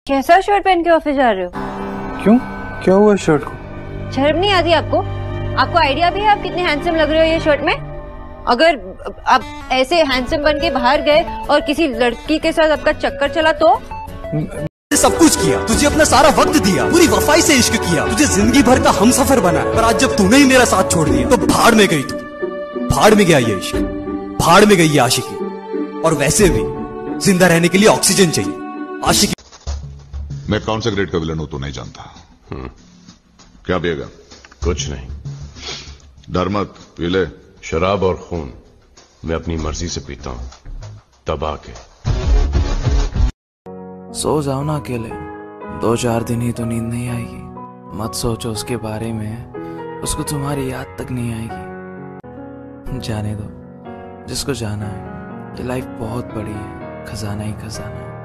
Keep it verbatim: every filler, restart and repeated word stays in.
कैसा शर्ट पहन के ऑफिस जा रहे हो? क्यों, क्या हुआ शर्ट को? शर्म नहीं आती आपको? आपको आइडिया भी है आप कितने हैंडसम लग रहे हो ये शर्ट में? अगर आप ऐसे हैंडसम बन के बाहर गए और किसी लड़की के साथ आपका चक्कर चला तो? सब कुछ किया, तुझे अपना सारा वक्त दिया, पूरी वफाई से इश्क किया, तुझे जिंदगी भर का हमसफर बनाया, पर आज जब तूने ही मेरा साथ छोड़ दिया तो भाड़ में गई तू। भाड़ में गया ये इश्क, भाड़ में गई ये आशिकी। और वैसे भी जिंदा रहने के लिए ऑक्सीजन चाहिए। आशिकी। मैं कौन सा ग्रेड का विलन हूं तो नहीं जानता। क्या पिएगा? कुछ नहीं। डर मत, पी ले। शराब और खून मैं अपनी मर्जी से पीता हूं, दबा के। सो जाओ ना अकेले, दो चार दिन ही तो नींद नहीं आएगी। मत सोचो उसके बारे में, उसको तुम्हारी याद तक नहीं आएगी। जाने दो जिसको जाना है, ये लाइफ बहुत बड़ी है, खजाना ही खजाना है।